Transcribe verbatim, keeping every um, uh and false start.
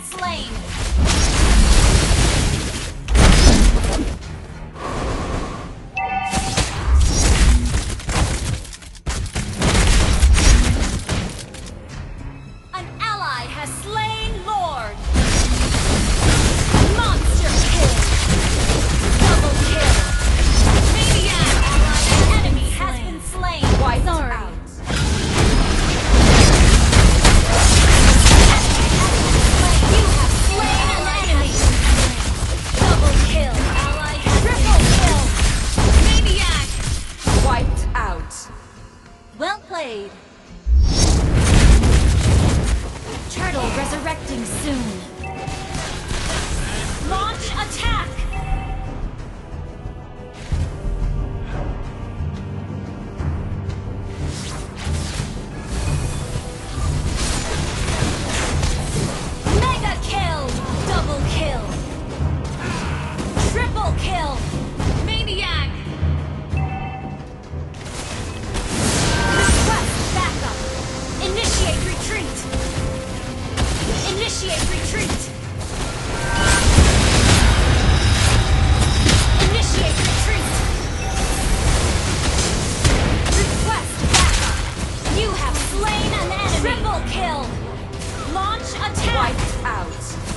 slain. An ally has slain Lord. Monster kill. Double kill. Maniac. An enemy has been slain. Wiped Sorry. out. You have slain an enemy. Double kill. Ally has triple kill. Maniac. Wiped out. Well played. Turtle resurrecting soon. Launch attack. Mega kill. Double kill. Triple kill. Maniac. Request backup. Initiate retreat. Initiate retreat. Initiate retreat. Request backup. You have slain an enemy. Triple kill. Launch attack. Wiped out.